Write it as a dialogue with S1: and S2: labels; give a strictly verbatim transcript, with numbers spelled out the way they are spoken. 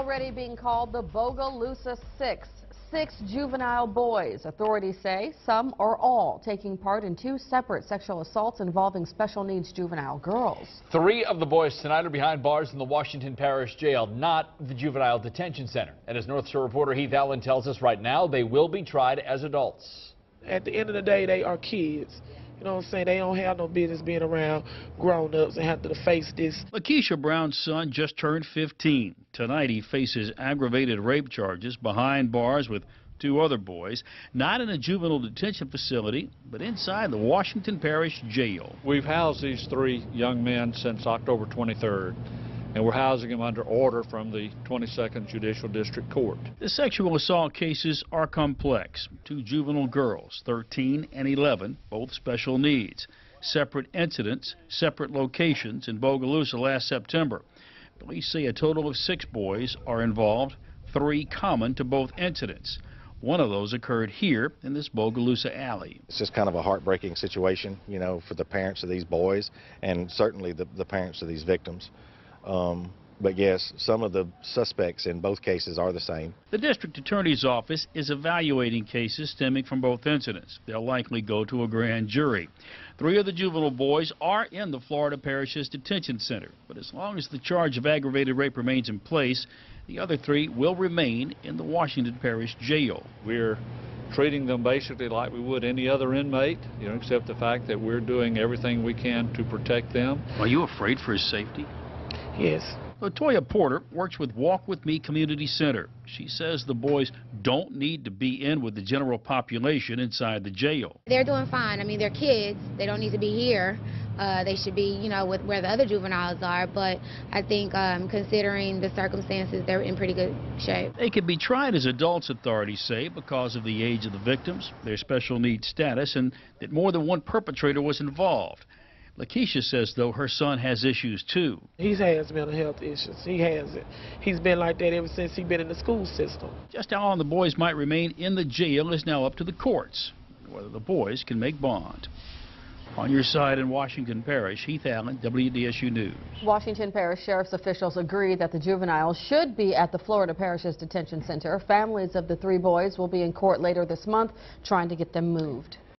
S1: already being called the Bogalusa Six. Six juvenile boys. Authorities say some or all taking part in two separate sexual assaults involving special needs juvenile girls.
S2: Three of the boys tonight are behind bars in the Washington Parish jail, not the Juvenile Detention Center. And as North Shore reporter Heath Allen tells us right now, they will be tried as adults.
S3: At the end of the day, they are kids. You know what I'm saying? They don't have no business being around grown-ups and have to face this.
S4: Lakeisha Brown's son just turned fifteen. Tonight he faces aggravated rape charges behind bars with two other boys, not in a juvenile detention facility, but inside the Washington Parish jail.
S5: We've housed these three young men since October twenty-third. And we're housing them under order from the twenty-second Judicial District Court.
S4: The sexual assault cases are complex. Two juvenile girls, thirteen and eleven, both special needs. Separate incidents, separate locations in Bogalusa last September. Police say a total of six boys are involved, three common to both incidents. One of those occurred here in this Bogalusa alley.
S6: It's just kind of a heartbreaking situation, you know, for the parents of these boys and certainly the, the parents of these victims. Um, but yes, some of the suspects in both cases are the same.
S4: The district attorney's office is evaluating cases stemming from both incidents. They'll likely go to a grand jury. Three of the juvenile boys are in the Florida Parish's detention center, but as long as the charge of aggravated rape remains in place, the other three will remain in the Washington Parish jail.
S5: We're treating them basically like we would any other inmate, you know, except the fact that we're doing everything we can to protect them.
S4: Are you afraid for his safety?
S3: Yes.
S4: Latoya Porter works with Walk With Me Community Center. She says the boys don't need to be in with the general population inside the jail.
S7: They're doing fine. I mean, they're kids. They don't need to be here. Uh, they should be, you know, with where the other juveniles are. But I think um, considering the circumstances, they're in pretty good shape.
S4: They could be tried as adults, authorities say, because of the age of the victims, their special needs status, and that more than one perpetrator was involved. Lakeisha says, though, her son has issues, too.
S3: He has mental health issues. He has it. He's been like that ever since he's been in the school system.
S4: Just how long the boys might remain in the jail is now up to the courts, whether the boys can make bond. On your side in Washington Parish, Heath Allen, W D S U News.
S1: Washington Parish Sheriff's officials agree that the juveniles should be at the Florida Parish's detention center. Families of the three boys will be in court later this month trying to get them moved.